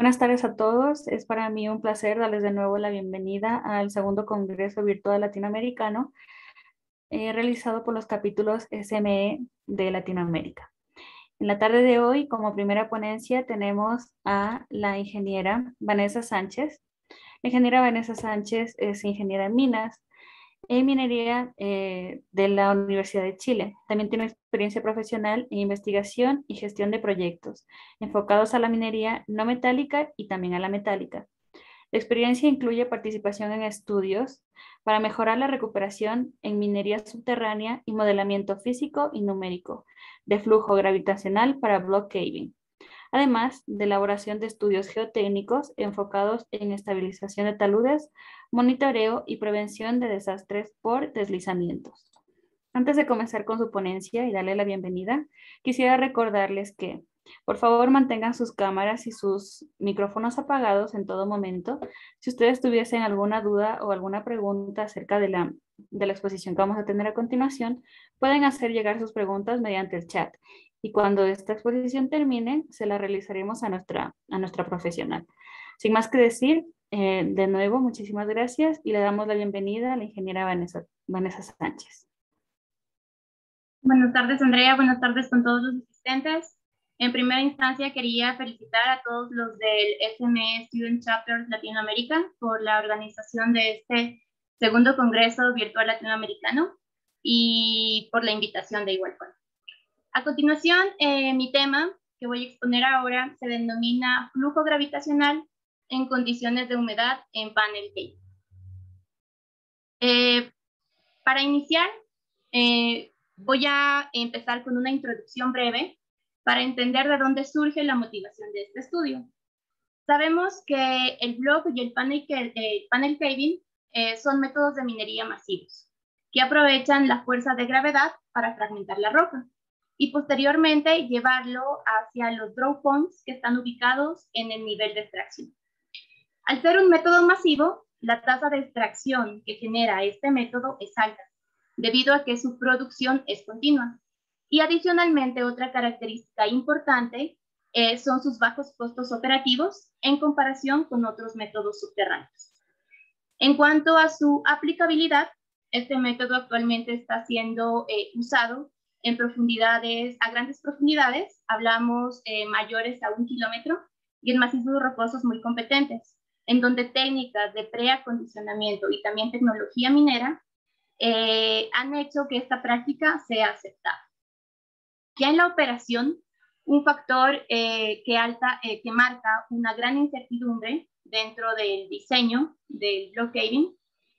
Buenas tardes a todos. Es para mí un placer darles de nuevo la bienvenida al segundo Congreso Virtual Latinoamericano realizado por los capítulos SME de Latinoamérica. En la tarde de hoy, como primera ponencia, tenemos a la ingeniera Vanessa Sánchez. La ingeniera Vanessa Sánchez es ingeniera en minas en minería de la Universidad de Chile. También tiene experiencia profesional en investigación y gestión de proyectos enfocados a la minería no metálica y también a la metálica. La experiencia incluye participación en estudios para mejorar la recuperación en minería subterránea y modelamiento físico y numérico de flujo gravitacional para block caving, además de elaboración de estudios geotécnicos enfocados en estabilización de taludes, monitoreo y prevención de desastres por deslizamientos. Antes de comenzar con su ponencia y darle la bienvenida, quisiera recordarles que por favor mantengan sus cámaras y sus micrófonos apagados en todo momento. Si ustedes tuviesen alguna duda o alguna pregunta acerca de la exposición que vamos a tener a continuación, pueden hacer llegar sus preguntas mediante el chat. Y cuando esta exposición termine, se la realizaremos a nuestra profesional. Sin más que decir, de nuevo, muchísimas gracias y le damos la bienvenida a la ingeniera Vanessa Sánchez. Buenas tardes, Andrea. Buenas tardes con todos los asistentes. En primera instancia, quería felicitar a todos los del SME Student Chapters Latinoamérica por la organización de este segundo Congreso Virtual Latinoamericano y por la invitación de igual forma. A continuación, mi tema que voy a exponer ahora se denomina flujo gravitacional en condiciones de humedad en panel cave. Para iniciar, voy a empezar con una introducción breve para entender de dónde surge la motivación de este estudio. Sabemos que el block y el panel caving son métodos de minería masivos que aprovechan la fuerza de gravedad para fragmentar la roca y posteriormente llevarlo hacia los draw points que están ubicados en el nivel de extracción. Al ser un método masivo, la tasa de extracción que genera este método es alta, debido a que su producción es continua. Y adicionalmente, otra característica importante son sus bajos costos operativos en comparación con otros métodos subterráneos. En cuanto a su aplicabilidad, este método actualmente está siendo usado en profundidades, a grandes profundidades, hablamos mayores a 1 kilómetro, y en macizos rocosos muy competentes, en donde técnicas de preacondicionamiento y también tecnología minera han hecho que esta práctica sea aceptada. Ya en la operación, un factor que marca una gran incertidumbre dentro del diseño del block caving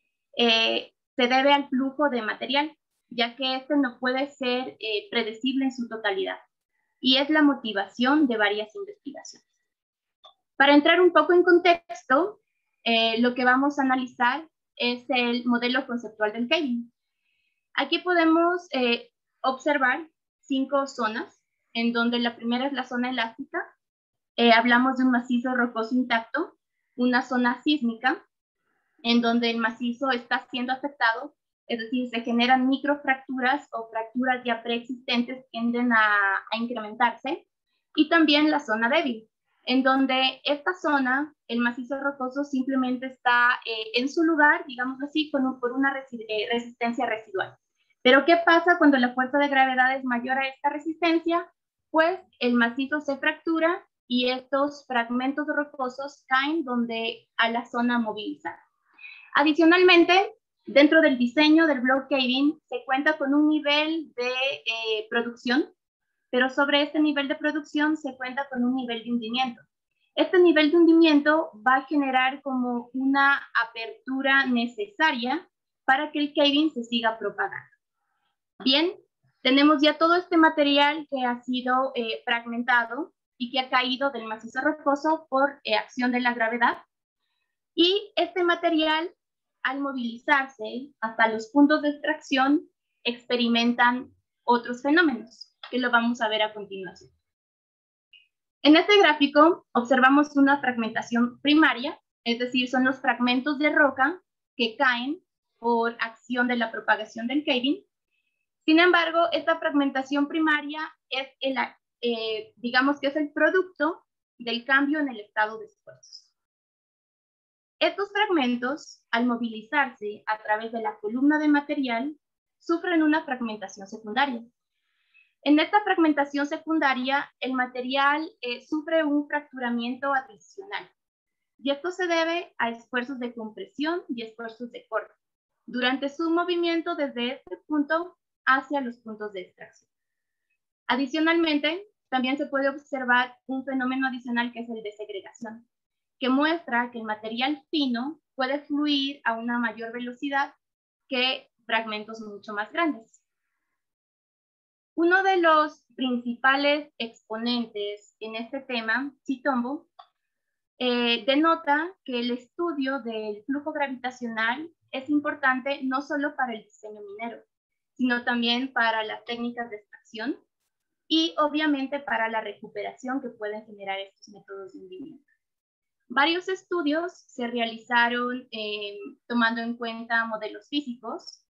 se debe al flujo de material, ya que este no puede ser predecible en su totalidad, y es la motivación de varias investigaciones. Para entrar un poco en contexto, lo que vamos a analizar es el modelo conceptual del caving. Aquí podemos observar 5 zonas, en donde la primera es la zona elástica. Hablamos de un macizo rocoso intacto, una zona sísmica, en donde el macizo está siendo afectado, es decir, se generan microfracturas o fracturas ya preexistentes que tienden a incrementarse, y también la zona débil, en donde esta zona, el macizo rocoso simplemente está en su lugar, digamos así, por una resistencia residual. Pero ¿qué pasa cuando la fuerza de gravedad es mayor a esta resistencia? Pues el macizo se fractura y estos fragmentos rocosos caen a la zona movilizada. Adicionalmente, dentro del diseño del block caving se cuenta con un nivel de producción, pero sobre este nivel de producción se cuenta con un nivel de hundimiento. Este nivel de hundimiento va a generar como una apertura necesaria para que el caving se siga propagando. Bien, tenemos ya todo este material que ha sido fragmentado y que ha caído del macizo rocoso por acción de la gravedad. Y este material, al movilizarse hasta los puntos de extracción, experimentan otros fenómenos, que lo vamos a ver a continuación. En este gráfico observamos una fragmentación primaria, es decir, son los fragmentos de roca que caen por acción de la propagación del caving. Sin embargo, esta fragmentación primaria es digamos que es el producto del cambio en el estado de esfuerzos. Estos fragmentos, al movilizarse a través de la columna de material, sufren una fragmentación secundaria. En esta fragmentación secundaria, el material sufre un fracturamiento adicional. Y esto se debe a esfuerzos de compresión y esfuerzos de corte durante su movimiento desde este punto hacia los puntos de extracción. Adicionalmente, también se puede observar un fenómeno adicional que es el de segregación, que muestra que el material fino puede fluir a una mayor velocidad que fragmentos mucho más grandes. Uno de los principales exponentes en este tema, Citombo, denota que el estudio del flujo gravitacional es importante no solo para el diseño minero, sino también para las técnicas de extracción y obviamente para la recuperación que pueden generar estos métodos de hundimiento. Varios estudios se realizaron tomando en cuenta modelos físicos,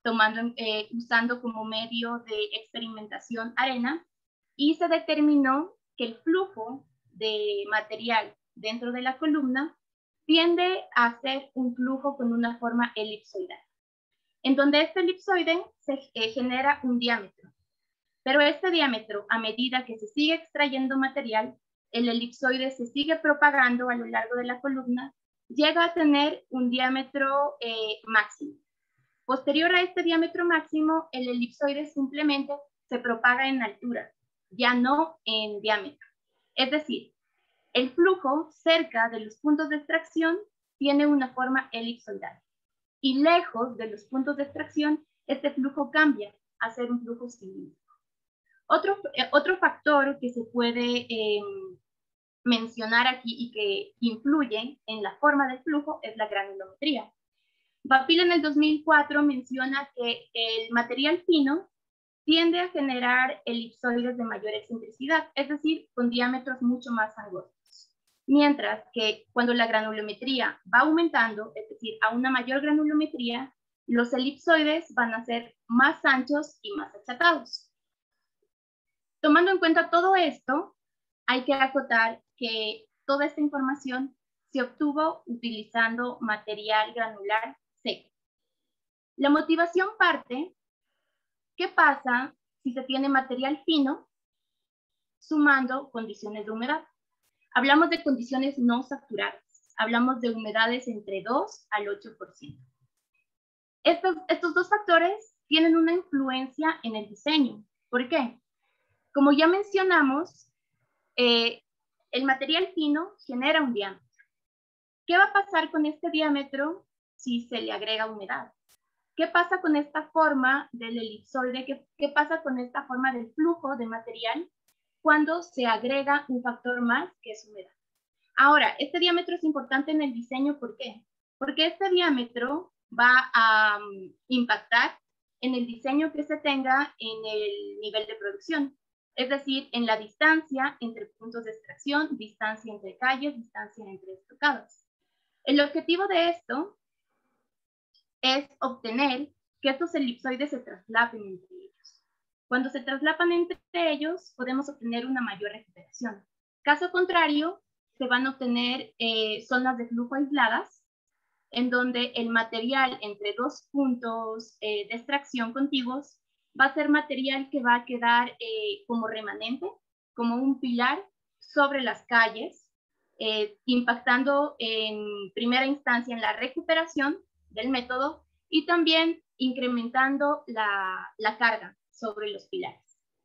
usando como medio de experimentación arena, y se determinó que el flujo de material dentro de la columna tiende a ser un flujo con una forma elipsoidal, en donde este elipsoide se genera un diámetro. Pero este diámetro, a medida que se sigue extrayendo material, el elipsoide se sigue propagando a lo largo de la columna, llega a tener un diámetro máximo. Posterior a este diámetro máximo, el elipsoide simplemente se propaga en altura, ya no en diámetro. Es decir, el flujo cerca de los puntos de extracción tiene una forma elipsoidal. Y lejos de los puntos de extracción, este flujo cambia a ser un flujo cilíndrico. Otro factor que se puede mencionar aquí y que influye en la forma del flujo es la granulometría. Bapil en el 2004 menciona que el material fino tiende a generar elipsoides de mayor excentricidad, es decir, con diámetros mucho más angostos. Mientras que cuando la granulometría va aumentando, es decir, a una mayor granulometría, los elipsoides van a ser más anchos y más achatados. Tomando en cuenta todo esto, hay que acotar que toda esta información se obtuvo utilizando material granular seco. La motivación parte, ¿qué pasa si se tiene material fino sumando condiciones de humedad? Hablamos de condiciones no saturadas, hablamos de humedades entre 2 al 8%. Estos dos factores tienen una influencia en el diseño. ¿Por qué? Como ya mencionamos, el material fino genera un diámetro. ¿Qué va a pasar con este diámetro si se le agrega humedad? ¿Qué pasa con esta forma del elipsoide? ¿Qué pasa con esta forma del flujo de material cuando se agrega un factor más que es humedad? Ahora, este diámetro es importante en el diseño, ¿por qué? Porque este diámetro va a impactar en el diseño que se tenga en el nivel de producción. Es decir, en la distancia entre puntos de extracción, distancia entre calles, distancia entre estocados. El objetivo de esto es obtener que estos elipsoides se traslapen entre ellos. Cuando se traslapan entre ellos, podemos obtener una mayor recuperación. Caso contrario, se van a obtener zonas de flujo aisladas, en donde el material entre dos puntos de extracción contiguos va a ser material que va a quedar como remanente, como un pilar sobre las calles, impactando en primera instancia en la recuperación del método y también incrementando la carga sobre los pilares.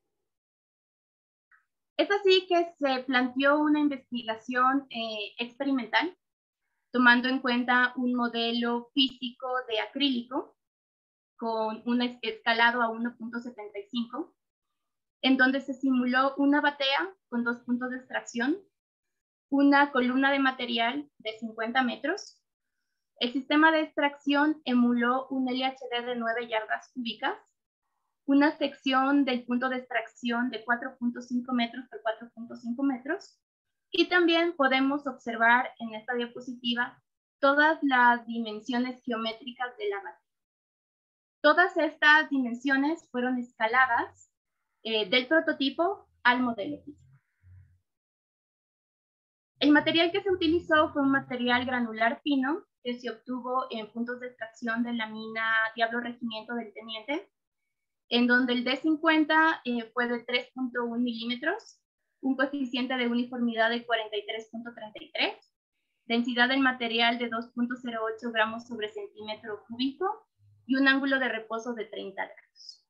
Es así que se planteó una investigación experimental, tomando en cuenta un modelo físico de acrílico con un escalado a 1.75, en donde se simuló una batea con 2 puntos de extracción, una columna de material de 50 metros. El sistema de extracción emuló un LHD de 9 yardas cúbicas, una sección del punto de extracción de 4.5 metros por 4.5 metros, y también podemos observar en esta diapositiva todas las dimensiones geométricas de la batea. Todas estas dimensiones fueron escaladas del prototipo al modelo físico. El material que se utilizó fue un material granular fino que se obtuvo en puntos de extracción de la mina Diablo Regimiento del Teniente, en donde el D50 fue de 3.1 milímetros, un coeficiente de uniformidad de 43.33, densidad del material de 2.08 gramos sobre centímetro cúbico y un ángulo de reposo de 30 grados.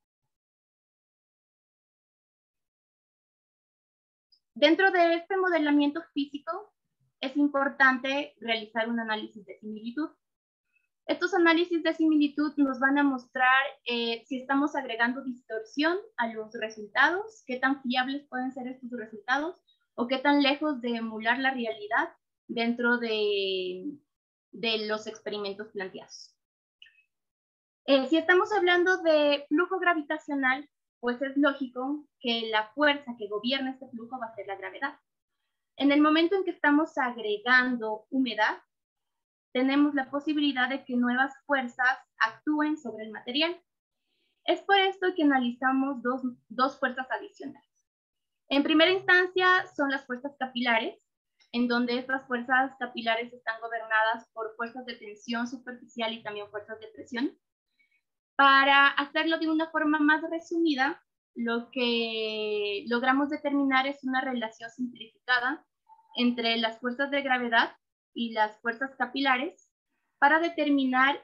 Dentro de este modelamiento físico es importante realizar un análisis de similitud. Estos análisis de similitud nos van a mostrar si estamos agregando distorsión a los resultados, qué tan fiables pueden ser estos resultados o qué tan lejos de emular la realidad dentro de los experimentos planteados. Si estamos hablando de flujo gravitacional, pues es lógico que la fuerza que gobierna este flujo va a ser la gravedad. En el momento en que estamos agregando humedad, tenemos la posibilidad de que nuevas fuerzas actúen sobre el material. Es por esto que analizamos dos fuerzas adicionales. En primera instancia son las fuerzas capilares, en donde estas fuerzas capilares están gobernadas por fuerzas de tensión superficial y también fuerzas de presión. Para hacerlo de una forma más resumida, lo que logramos determinar es una relación simplificada entre las fuerzas de gravedad y las fuerzas capilares para determinar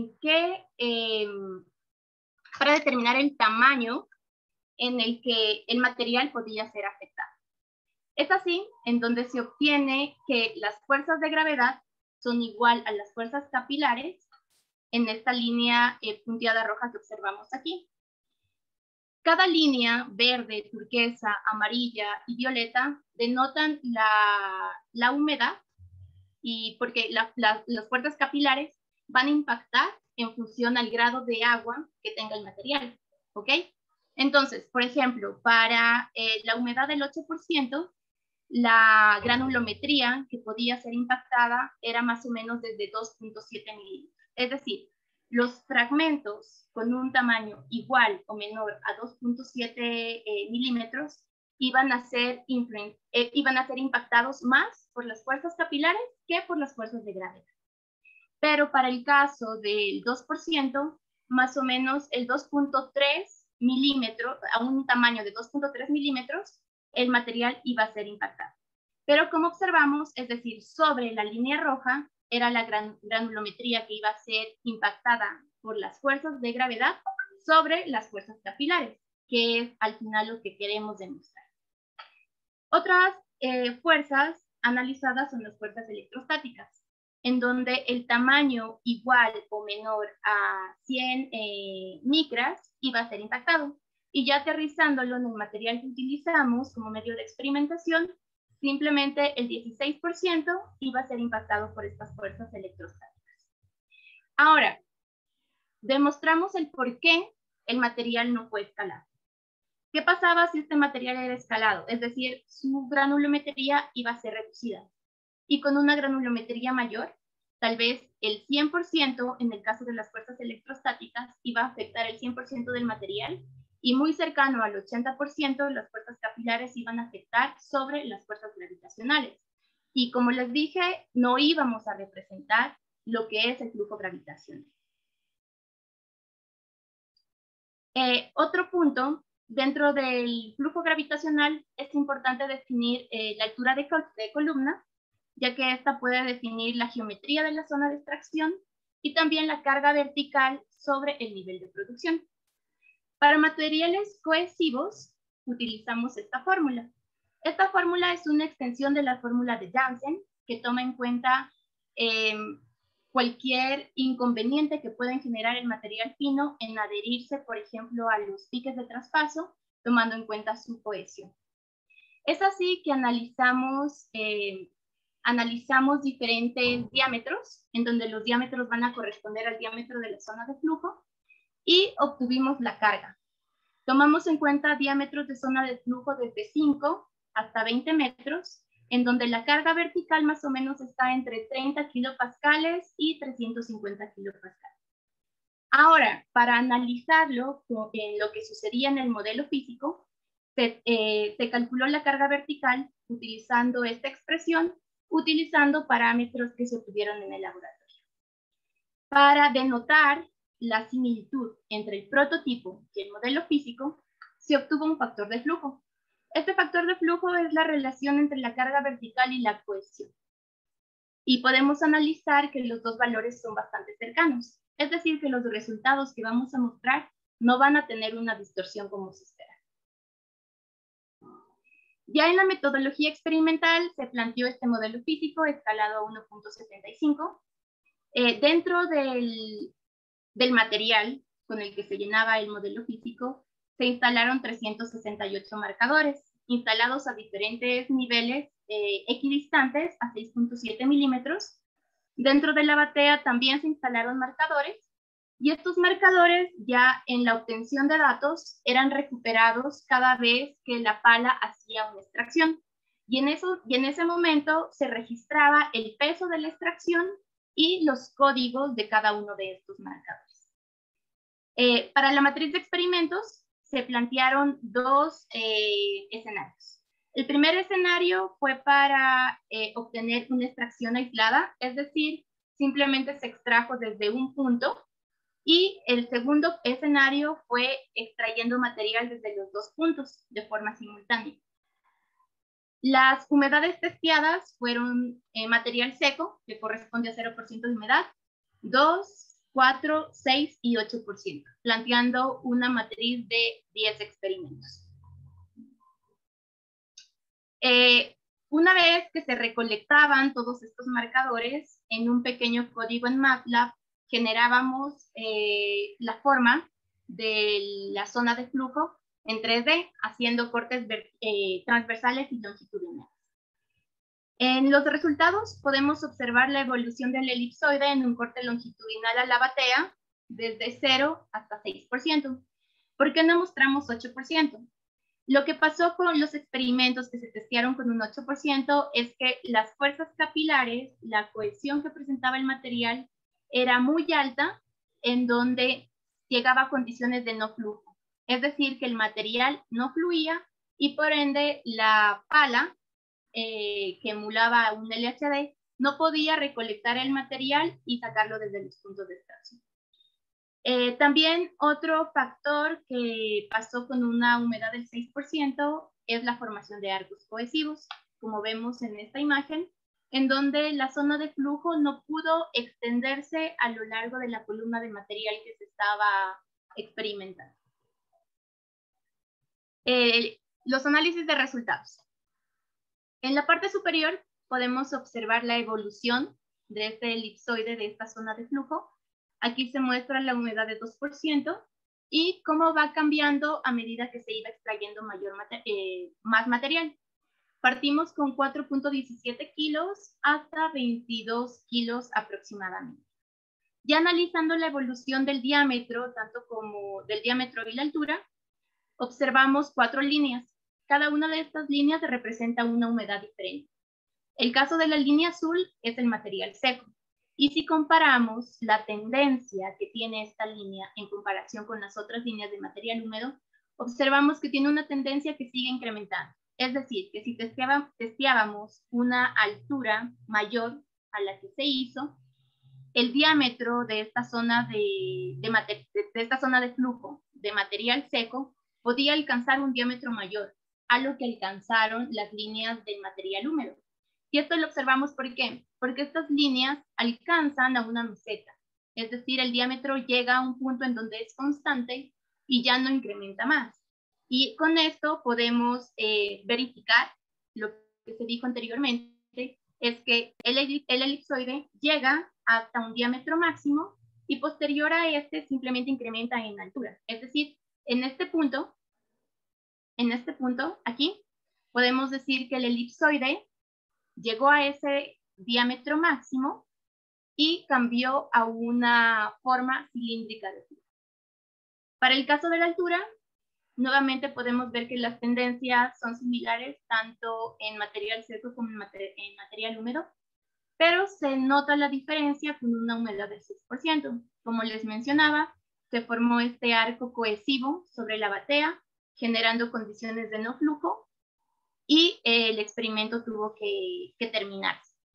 para determinar el tamaño en el que el material podría ser afectado. Es así en donde se obtiene que las fuerzas de gravedad son igual a las fuerzas capilares en esta línea punteada roja que observamos aquí. Cada línea verde, turquesa, amarilla y violeta denotan la humedad y porque las fuerzas capilares van a impactar en función al grado de agua que tenga el material, ¿ok? Entonces, por ejemplo, para la humedad del 8%, la granulometría que podía ser impactada era más o menos desde 2.7 milímetros. Es decir, los fragmentos con un tamaño igual o menor a 2.7 milímetros iban a ser impactados más por las fuerzas capilares que por las fuerzas de gravedad. Pero para el caso del 2%, más o menos el 2.3 milímetros, a un tamaño de 2.3 milímetros, el material iba a ser impactado. Pero como observamos, es decir, sobre la línea roja, era la granulometría que iba a ser impactada por las fuerzas de gravedad sobre las fuerzas capilares, que es al final lo que queremos demostrar. Otras fuerzas analizadas son las fuerzas electrostáticas, en donde el tamaño igual o menor a 100 micras iba a ser impactado. Y ya aterrizándolo en el material que utilizamos como medio de experimentación, simplemente el 16% iba a ser impactado por estas fuerzas electrostáticas. Ahora, demostramos el por qué el material no fue escalado. ¿Qué pasaba si este material era escalado? Es decir, su granulometría iba a ser reducida. Y con una granulometría mayor, tal vez el 100% en el caso de las fuerzas electrostáticas iba a afectar el 100% del material y muy cercano al 80% las fuerzas capilares iban a afectar sobre las fuerzas gravitacionales. Y como les dije, no íbamos a representar lo que es el flujo gravitacional. Otro punto, dentro del flujo gravitacional es importante definir la altura de columna, ya que esta puede definir la geometría de la zona de extracción y también la carga vertical sobre el nivel de producción. Para materiales cohesivos utilizamos esta fórmula. Esta fórmula es una extensión de la fórmula de Janssen que toma en cuenta cualquier inconveniente que pueda generar el material fino en adherirse, por ejemplo, a los piques de traspaso, tomando en cuenta su cohesión. Es así que analizamos diferentes diámetros, en donde los diámetros van a corresponder al diámetro de la zona de flujo, y obtuvimos la carga. Tomamos en cuenta diámetros de zona de flujo desde 5 hasta 20 metros, en donde la carga vertical más o menos está entre 30 kilopascales y 350 kilopascales. Ahora, para analizarlo en lo que sucedía en el modelo físico, se calculó la carga vertical utilizando esta expresión utilizando parámetros que se obtuvieron en el laboratorio. Para denotar la similitud entre el prototipo y el modelo físico, se obtuvo un factor de flujo. Este factor de flujo es la relación entre la carga vertical y la cohesión. Y podemos analizar que los dos valores son bastante cercanos. Es decir, que los resultados que vamos a mostrar no van a tener una distorsión como se espera. Ya en la metodología experimental se planteó este modelo físico escalado a 1.75. Dentro del material con el que se llenaba el modelo físico, se instalaron 368 marcadores, instalados a diferentes niveles equidistantes a 6.7 milímetros. Dentro de la batea también se instalaron marcadores, y estos marcadores ya en la obtención de datos eran recuperados cada vez que la pala hacía una extracción. Y en ese momento se registraba el peso de la extracción y los códigos de cada uno de estos marcadores. Para la matriz de experimentos se plantearon dos escenarios. El primer escenario fue para obtener una extracción aislada, es decir, simplemente se extrajo desde un punto, y el segundo escenario fue extrayendo material desde los dos puntos de forma simultánea. Las humedades testeadas fueron material seco, que corresponde a 0% de humedad, 2, 4, 6 y 8%, planteando una matriz de 10 experimentos. Una vez que se recolectaban todos estos marcadores, en un pequeño código en MATLAB, generábamos la forma de la zona de flujo en 3D, haciendo cortes transversales y longitudinales. En los resultados podemos observar la evolución del elipsoide en un corte longitudinal a la batea desde 0 hasta 6%. ¿Por qué no mostramos 8%? Lo que pasó con los experimentos que se testearon con un 8% es que las fuerzas capilares, la cohesión que presentaba el material, era muy alta, en donde llegaba a condiciones de no flujo. Es decir, que el material no fluía y por ende la pala, que emulaba un LHD, no podía recolectar el material y sacarlo desde los puntos de extracción. También otro factor que pasó con una humedad del 6% es la formación de arcos cohesivos, como vemos en esta imagen, en donde la zona de flujo no pudo extenderse a lo largo de la columna de material que se estaba experimentando. Los análisis de resultados. En la parte superior podemos observar la evolución de este elipsoide, de esta zona de flujo. Aquí se muestra la humedad de 2% y cómo va cambiando a medida que se iba extrayendo más material. Partimos con 4.17 kilos hasta 22 kilos aproximadamente. Ya analizando la evolución del diámetro, tanto como del diámetro y la altura, observamos 4 líneas. Cada una de estas líneas representa una humedad diferente. El caso de la línea azul es el material seco. Y si comparamos la tendencia que tiene esta línea en comparación con las otras líneas de material húmedo, observamos que tiene una tendencia que sigue incrementando. Es decir, que si testeábamos una altura mayor a la que se hizo, el diámetro de esta zona esta zona de flujo de material seco podía alcanzar un diámetro mayor a lo que alcanzaron las líneas del material húmedo. Y esto lo observamos ¿por qué? Porque estas líneas alcanzan a una meseta, es decir, el diámetro llega a un punto en donde es constante y ya no incrementa más. Y con esto podemos verificar lo que se dijo anteriormente, es que el elipsoide llega hasta un diámetro máximo y posterior a este simplemente incrementa en altura. Es decir, en este punto, aquí, podemos decir que el elipsoide llegó a ese diámetro máximo y cambió a una forma cilíndrica de flujo. Para el caso de la altura, nuevamente podemos ver que las tendencias son similares tanto en material seco como en material húmedo, pero se nota la diferencia con una humedad del 6%. Como les mencionaba, se formó este arco cohesivo sobre la batea, generando condiciones de no flujo, y el experimento tuvo que terminarse.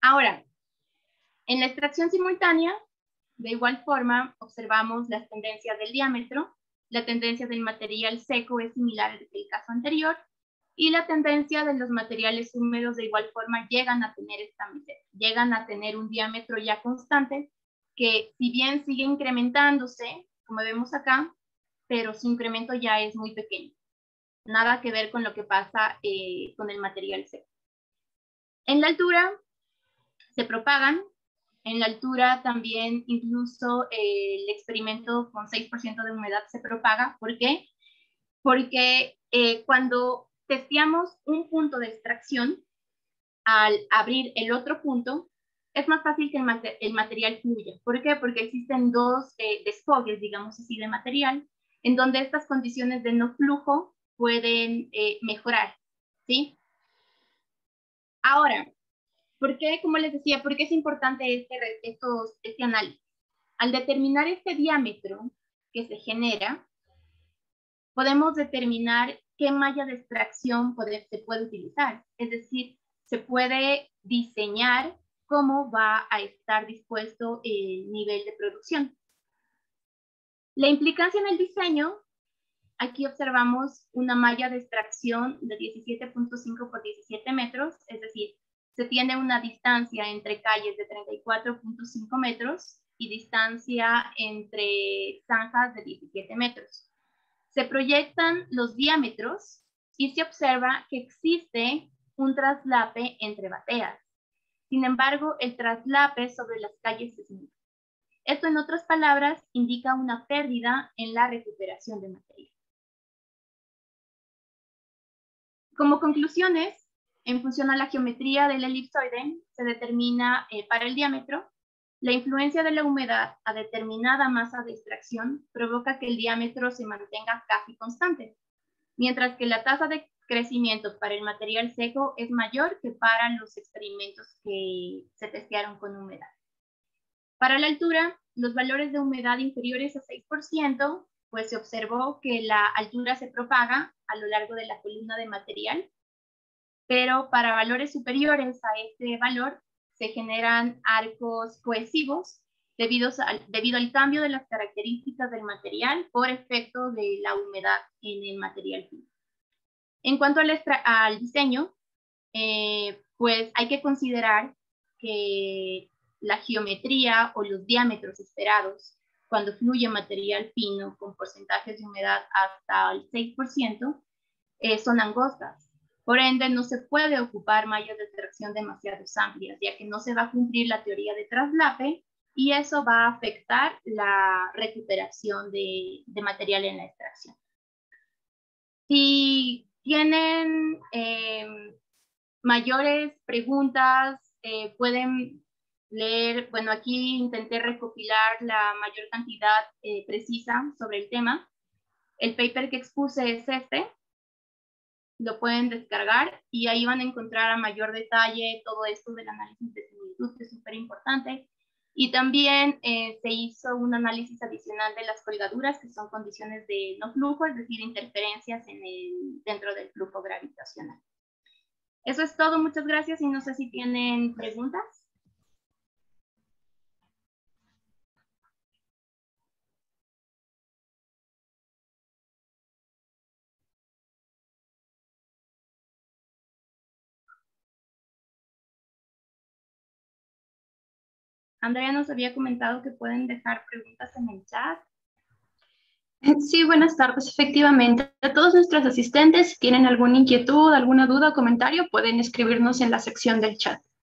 Ahora, en la extracción simultánea, de igual forma, observamos las tendencias del diámetro. La tendencia del material seco es similar al del caso anterior, y la tendencia de los materiales húmedos de igual forma llegan a tener esta meseta, llegan a tener un diámetro ya constante que, si bien sigue incrementándose, como vemos acá, pero su incremento ya es muy pequeño. Nada que ver con lo que pasa con el material seco. En la altura se propagan. En la altura también incluso el experimento con 6% de humedad se propaga. ¿Por qué? Porque cuando testeamos un punto de extracción, al abrir el otro punto, es más fácil que el material fluya. ¿Por qué? Porque existen dos desfogues, digamos así, de material, en donde estas condiciones de no flujo pueden mejorar, ¿sí? Ahora, ¿por qué, como les decía, por qué es importante este análisis? Al determinar este diámetro que se genera, podemos determinar qué malla de extracción se puede utilizar. Es decir, se puede diseñar cómo va a estar dispuesto el nivel de producción. La implicancia en el diseño, aquí observamos una malla de extracción de 17.5 por 17 metros, es decir, se tiene una distancia entre calles de 34.5 metros y distancia entre zanjas de 17 metros. Se proyectan los diámetros y se observa que existe un traslape entre bateas. Sin embargo, el traslape sobre las calles es nulo. Esto, en otras palabras, indica una pérdida en la recuperación de material. Como conclusiones, en función a la geometría del elipsoide, se determina para el diámetro, la influencia de la humedad a determinada masa de extracción provoca que el diámetro se mantenga casi constante, mientras que la tasa de crecimiento para el material seco es mayor que para los experimentos que se testearon con humedad. Para la altura, los valores de humedad inferiores a 6%, pues se observó que la altura se propaga a lo largo de la columna de material, pero para valores superiores a este valor se generan arcos cohesivos debido al cambio de las características del material por efecto de la humedad en el material fino. En cuanto al diseño, pues hay que considerar que la geometría o los diámetros esperados cuando fluye material fino con porcentajes de humedad hasta el 6%, son angostas. Por ende, no se puede ocupar mallas de extracción demasiado amplias, ya que no se va a cumplir la teoría de traslape y eso va a afectar la recuperación de material en la extracción. Si tienen mayores preguntas, pueden leer. Bueno, aquí intenté recopilar la mayor cantidad precisa sobre el tema. El paper que expuse es este. Lo pueden descargar y ahí van a encontrar a mayor detalle todo esto del análisis de similitud, que es súper importante. Y también se hizo un análisis adicional de las colgaduras, que son condiciones de no flujo, es decir, interferencias dentro del flujo gravitacional. Eso es todo, muchas gracias y no sé si tienen preguntas. Andrea nos había comentado que pueden dejar preguntas en el chat. Sí, buenas tardes. Efectivamente, a todos nuestros asistentes, si tienen alguna inquietud, alguna duda o comentario, pueden escribirnos en la sección del chat.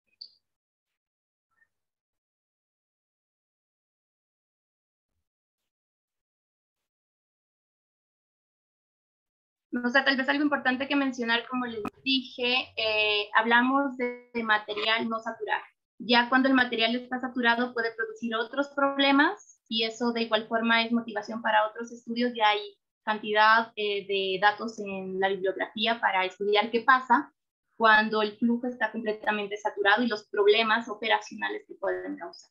No sé, tal vez algo importante que mencionar, como les dije, hablamos de material no saturado. Ya cuando el material está saturado puede producir otros problemas y eso de igual forma es motivación para otros estudios. Ya hay cantidad de datos en la bibliografía para estudiar qué pasa cuando el flujo está completamente saturado y los problemas operacionales que pueden causar.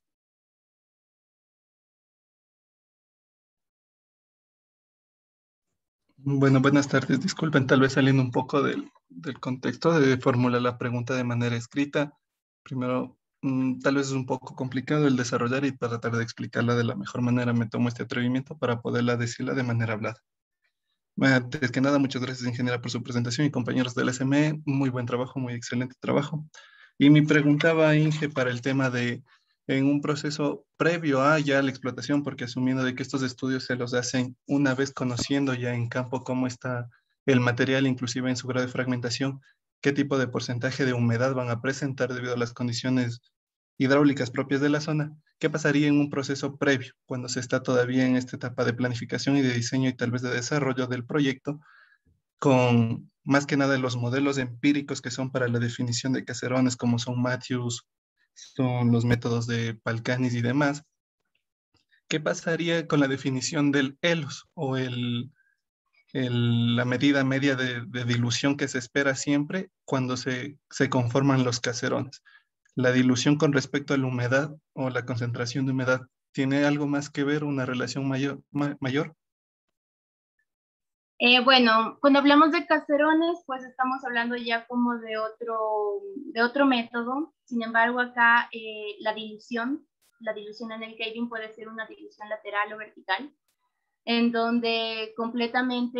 Bueno, buenas tardes. Disculpen, tal vez saliendo un poco del contexto de formular la pregunta de manera escrita. Primero, tal vez es un poco complicado el desarrollar y para tratar de explicarla de la mejor manera me tomo este atrevimiento para poderla decirla de manera hablada. Antes que nada, muchas gracias, ingeniera, por su presentación y compañeros del SME. Muy buen trabajo, muy excelente trabajo. Y mi pregunta va, Inge, para el tema de, en un proceso previo a ya la explotación, porque asumiendo de que estos estudios se los hacen una vez conociendo ya en campo cómo está el material, inclusive en su grado de fragmentación, qué tipo de porcentaje de humedad van a presentar debido a las condiciones hidráulicas propias de la zona. ¿Qué pasaría en un proceso previo, cuando se está todavía en esta etapa de planificación y de diseño y tal vez de desarrollo del proyecto, con más que nada los modelos empíricos que son para la definición de caserones, como son Matthews, son los métodos de Palcanis y demás? ¿Qué pasaría con la definición del ELOS o la medida media de dilución que se espera siempre cuando se conforman los caserones? ¿La dilución con respecto a la humedad o la concentración de humedad tiene algo más que ver, una relación mayor? Bueno, cuando hablamos de caserones, pues estamos hablando ya como de otro método. Sin embargo, acá la dilución en el caving puede ser una dilución lateral o vertical, en donde completamente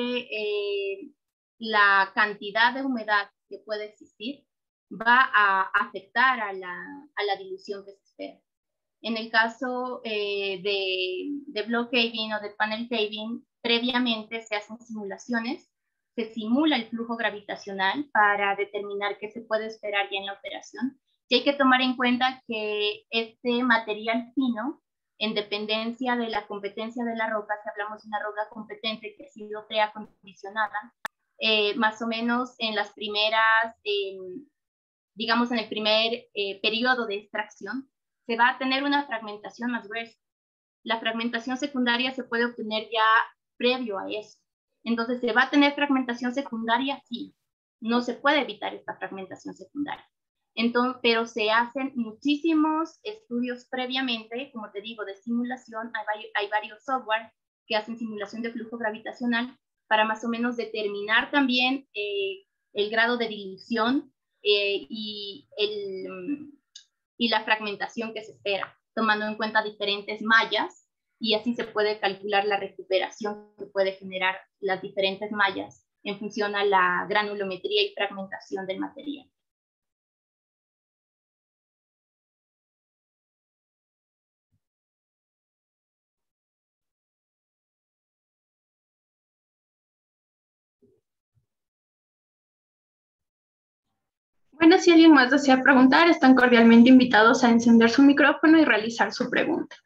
la cantidad de humedad que puede existir va a afectar a la dilución que se espera. En el caso de block caving o de panel caving, previamente se hacen simulaciones, se simula el flujo gravitacional para determinar qué se puede esperar ya en la operación. Y hay que tomar en cuenta que este material fino, en dependencia de la competencia de la roca, si hablamos de una roca competente que ha sido preacondicionada, más o menos en las primeras, digamos en el primer periodo de extracción, se va a tener una fragmentación más gruesa. La fragmentación secundaria se puede obtener ya previo a eso. Entonces, ¿se va a tener fragmentación secundaria? Sí. No se puede evitar esta fragmentación secundaria. Entonces, pero se hacen muchísimos estudios previamente, como te digo, de simulación. Hay varios software que hacen simulación de flujo gravitacional para más o menos determinar también el grado de dilución y la fragmentación que se espera, tomando en cuenta diferentes mallas, y así se puede calcular la recuperación que puede generar las diferentes mallas en función a la granulometría y fragmentación del material. Bueno, si alguien más desea preguntar, están cordialmente invitados a encender su micrófono y realizar su pregunta.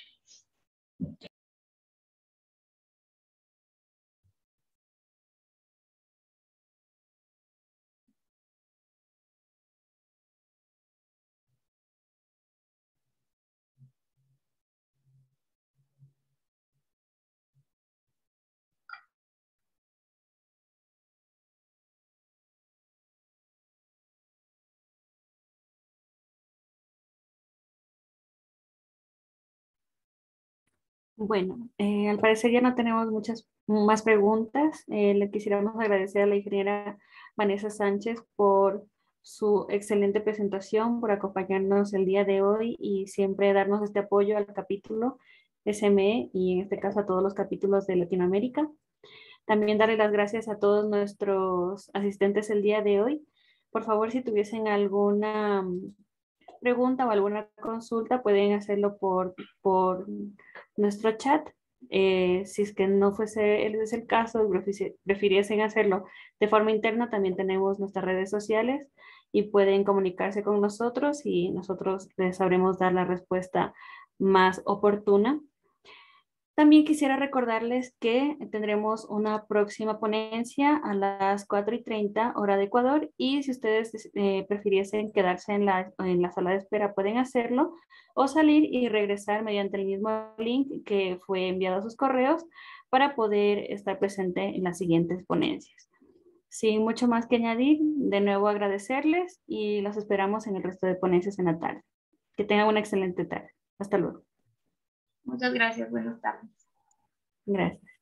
Bueno, al parecer ya no tenemos muchas más preguntas. Le quisiéramos agradecer a la ingeniera Vanessa Sánchez por su excelente presentación, por acompañarnos el día de hoy y siempre darnos este apoyo al capítulo SME y en este caso a todos los capítulos de Latinoamérica. También darle las gracias a todos nuestros asistentes el día de hoy. Por favor, si tuviesen alguna pregunta o alguna consulta, pueden hacerlo por nuestro chat. Si es que no fuese ese es el caso, prefiriesen hacerlo de forma interna, también tenemos nuestras redes sociales y pueden comunicarse con nosotros y nosotros les sabremos dar la respuesta más oportuna. También quisiera recordarles que tendremos una próxima ponencia a las 4:30 hora de Ecuador y si ustedes prefiriesen quedarse en la sala de espera pueden hacerlo o salir y regresar mediante el mismo link que fue enviado a sus correos para poder estar presente en las siguientes ponencias. Sin mucho más que añadir, de nuevo agradecerles y los esperamos en el resto de ponencias en la tarde. Que tengan una excelente tarde. Hasta luego. Muchas gracias. Buenas tardes. Gracias.